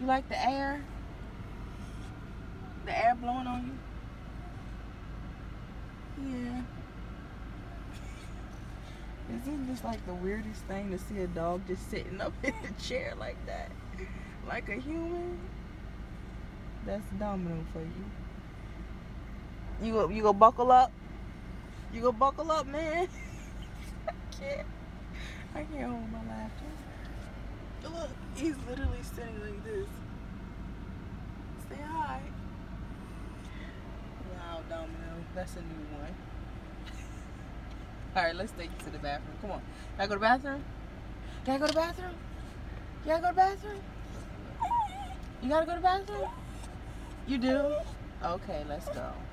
You like the air? The air blowing on you? Yeah. Isn't this like the weirdest thing to see a dog just sitting up in the chair like that? Like a human? That's Domino for you. You go buckle up? You go buckle up, man? I can't hold my laughter. Look, he's literally sitting like this. Say hi. Wow, Domino. That's a new one. Alright, let's take you to the bathroom. Come on. Gotta go to the bathroom? Gotta go to the bathroom? You gotta go to the bathroom? You gotta go to the bathroom? You do? Okay, let's go.